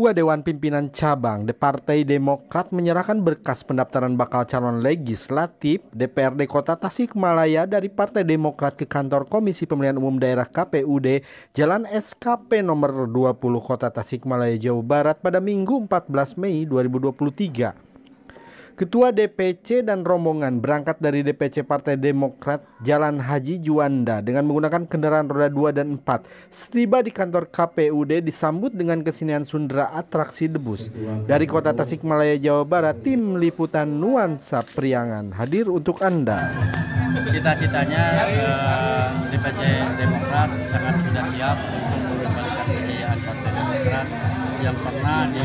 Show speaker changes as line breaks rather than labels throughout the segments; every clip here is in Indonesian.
Ketua Dewan Pimpinan Cabang Partai Demokrat menyerahkan berkas pendaftaran bakal calon legislatif DPRD Kota Tasikmalaya dari Partai Demokrat ke kantor Komisi Pemilihan Umum Daerah KPUD Jalan SKP nomor 20 Kota Tasikmalaya, Jawa Barat pada Minggu 14 Mei 2023. Ketua DPC dan rombongan berangkat dari DPC Partai Demokrat Jalan Haji Juanda dengan menggunakan kendaraan roda 2 dan 4. Setiba di kantor KPUD disambut dengan kesenian Sundra atraksi debus. Dari Kota Tasikmalaya, Jawa Barat, tim liputan Nuansa Priangan hadir untuk Anda.
Cita-citanya DPC Demokrat sangat sudah siap untuk mengembalikan kejayaan Partai Demokrat yang pernah di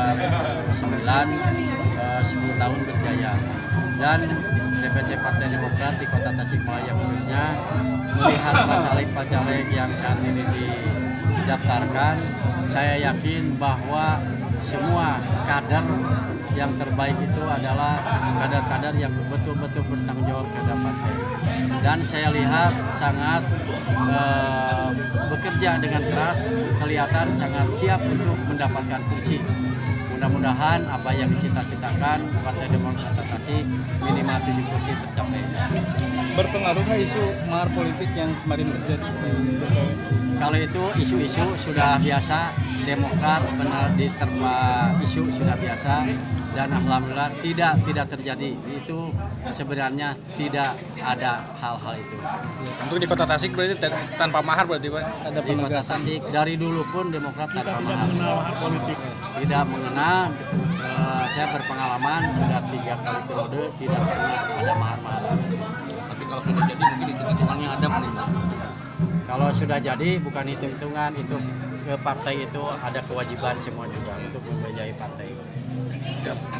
2009 10 tahun berjaya, dan DPC Partai Demokrat di Kota Tasikmalaya khususnya melihat caleg-caleg yang saat ini didaftarkan, saya yakin bahwa semua kader yang terbaik itu adalah kader-kader yang betul-betul bertanggung jawab terhadap partai, dan saya lihat sangat bekerja dengan keras, kelihatan sangat siap untuk mendapatkan kursi. Mudah-mudahan apa yang dicita-citakan Partai Demokrat Tasik minimal 7 kursi tercapai.
Berpengaruh nggak isu mahar politik yang kemarin terjadi?
Kalau itu isu-isu sudah biasa, Demokrat benar diterpa isu sudah biasa, dan alhamdulillah tidak terjadi. Itu sebenarnya tidak ada hal-hal itu.
Untuk di Kota Tasik berarti tanpa mahar berarti Pak?
Ada di Kota Tasik dari dulu pun Demokrat tanpa mahar politik. Tidak mengenal, saya berpengalaman sudah 3 kali periode tidak pernah ada mahar-mahar.
Tapi kalau sudah jadi mungkin hitung-hitungannya ada nih.
Kalau sudah jadi bukan hitung-hitungan, itu ke partai itu ada kewajiban semua juga untuk membiayai partai.
Siap.